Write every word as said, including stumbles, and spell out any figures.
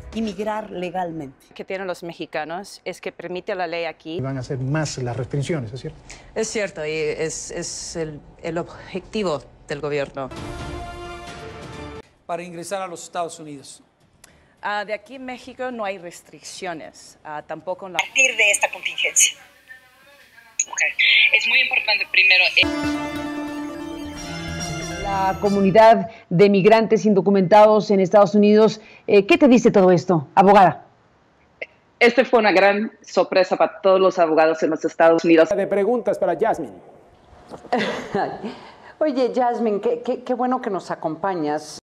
inmigrar legalmente. Que tienen los mexicanos es que permite la ley aquí. Van a ser más las restricciones, ¿es cierto? Es cierto, y es, es el, el objetivo del gobierno. Para ingresar a los Estados Unidos. Uh, de aquí en México no hay restricciones, uh, tampoco en la... A partir de esta contingencia. Okay. Es muy importante primero... La comunidad de migrantes indocumentados en Estados Unidos, eh, ¿qué te dice todo esto, abogada? Esta fue una gran sorpresa para todos los abogados en los Estados Unidos. De preguntas para Yasmin. Oye, Yasmin, qué, qué, qué bueno que nos acompañas.